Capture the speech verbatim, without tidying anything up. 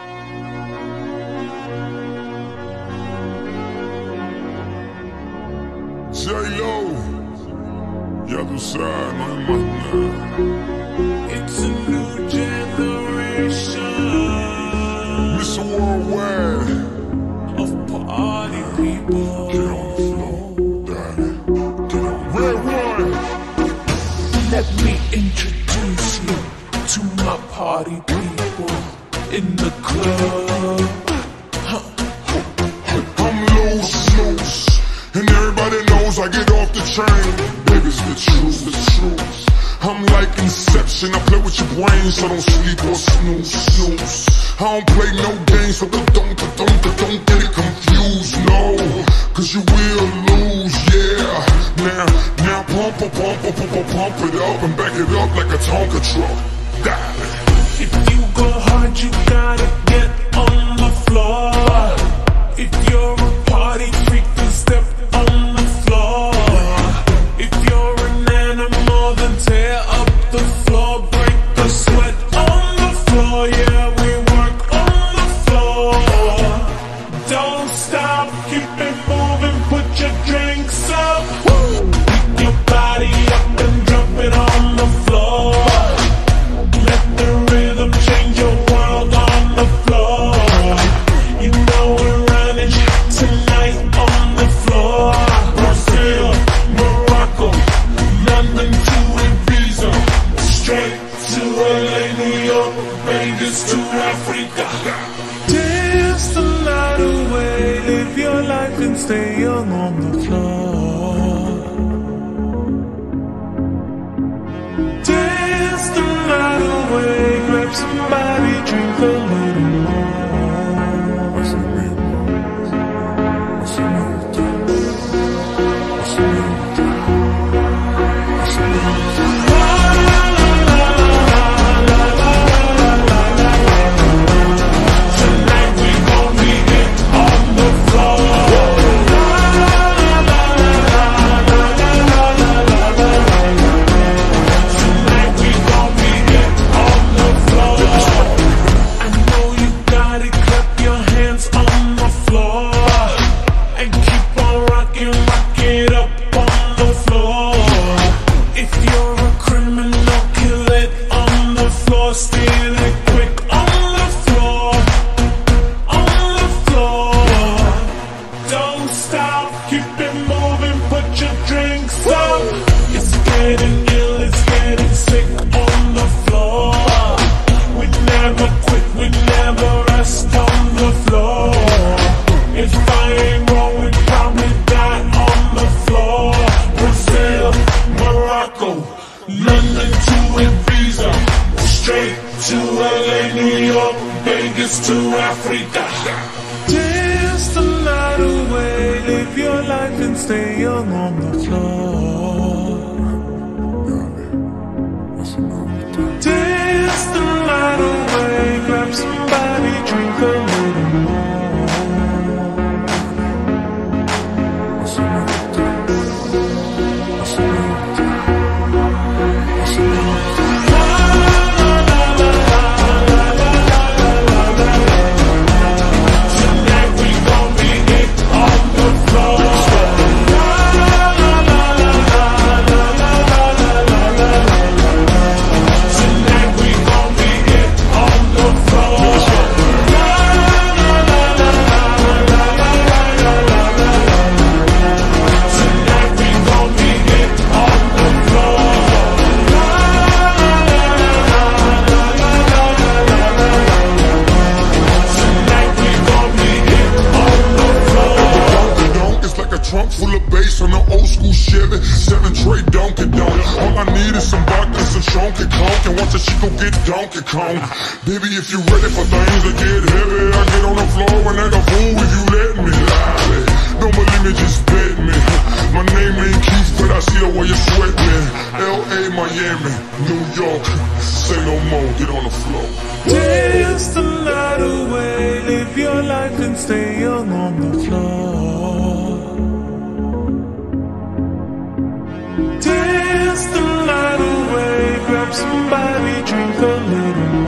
J-Lo, ya tú sabes, no hay más nada. It's a new generation. Mister Worldwide of party people. Get on the floor, daddy. Get on. Red one. Let me introduce you to my party people in the club. I'm loose, loose, and everybody knows I get off the train. Baby, it's the truth, the truth. I'm like Inception, I play with your brain, so don't sleep or snooze, snooze. I don't play no games, so don't, don't, don't, don't get it confused, no. Cause you will lose, yeah. Now, now pump, pump, pump, pump, pump, pump it up and back it up like a Tonka truck. Die. If you go hard, you gotta get on the floor. If you're a party freak, then step on the floor. If you're an animal, then tear up the floor. Break the sweat on the floor, yeah, we work on the floor. Don't stop, keep it moving, put your drinks up. Pick your body up and drop it on the floor. Let the rhythm change your world on the floor. You know we're running tonight on the floor. Brazil, Morocco, London to Ibiza, straight to L A, New York, Vegas to Africa. Dance the night away, live your life and stay young on the floor. Dance the night away, grab somebody, drink a little more. Tonight we gon' be it on the floor. Tonight we gon' be it on the floor. I know you got it, clap your hands on the floor and keep on rocking, rock it up on the floor. If you're a criminal, kill it on the floor, steal it quick on the floor, on the floor. Don't stop, keep it moving, put your drinks up. It's getting ill, it's getting sick on the floor. We never quit, we never rest on the floor. If I ain't wrong, we probably die on the floor. Brazil, Morocco, London to Ibiza, straight to L A, New York, Vegas to Africa. Dance the night away, live your life and stay young on the floor. Dance the night away, grab somebody, drink a little more. Tonight we gon' be it on the floor. Tonight we gon' be it on the floor. Tonight we gon' be it on the floor. Tonight we gon' be it on the floor. Donkey donk, it's like a trunk full of bass on an old school Chevy. Seven tray donkey donk. All I need is some vodka, some chunky conk, and watch a chico get donkey kong. Baby, if you ready for things to get heavy, I get on the floor and act a fool if you let me. Lie. Don't believe me, just bet me. My name ain't Keith, but I see the way you sweat me. L A, Miami, New York. Say no more, get on the floor. Dance the night away, live your life and stay young on the floor. Dance the night away, grab somebody, drink a little